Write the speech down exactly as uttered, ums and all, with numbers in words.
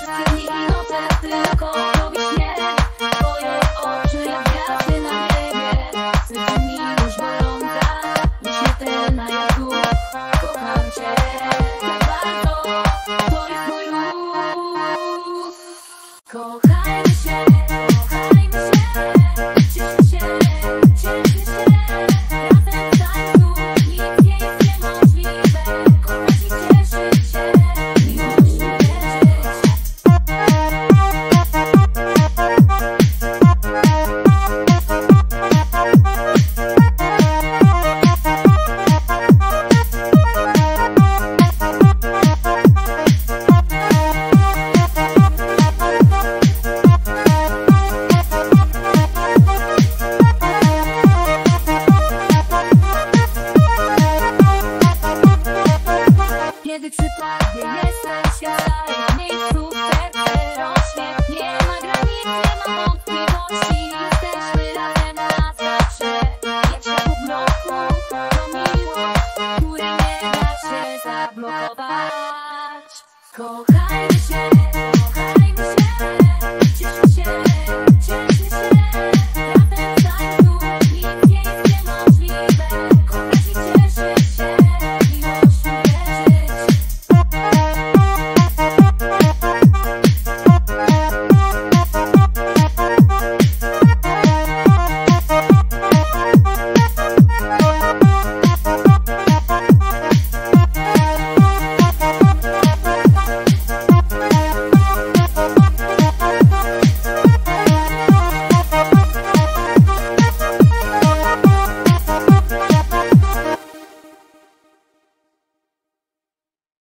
Dni i noce tylko robisz mnie. Twoje oczy jak gwiazdy na niebie. Serce mi już boląca, nieśmiertelna jak duch. Kocham cię tak bardzo, to jest mój ruch. Kochajmy się, kochajmy się, cieszmy się, cieszmy się. Razem w tańcu nic nie jest niemożliwe. Kochać i cieszyć się, miłość wierzyć. Kiedy przypadnie jesteś, świat staje na miejscu, serce rośnie. Nie ma granic, nie ma wątpliwości. Jesteśmy razem na zawsze. Jeszcze pół roku to miłość, której nie da się zablokować. Kochajmy się, kochajmy się, cieszmy się.